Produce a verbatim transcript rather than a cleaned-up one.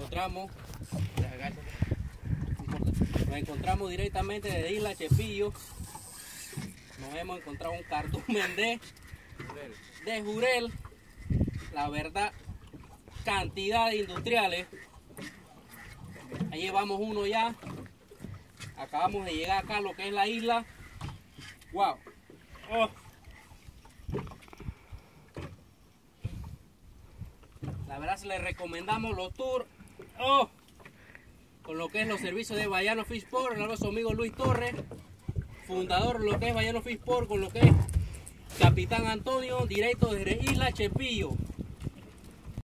encontramos, nos encontramos directamente de Isla Chepillo. Nos hemos encontrado un cardumen de, de jurel. La verdad, cantidad de industriales. Ahí llevamos uno ya. Acabamos de llegar acá a lo que es la isla. Wow. Oh. La verdad, se les recomendamos los tours. Oh. Con lo que es los servicios de Bayano Fish Port. El nuestro amigo Luis Torres, fundador de lo que es Bayano Fish Port, con lo que es Capitán Antonio, directo desde Isla Chepillo.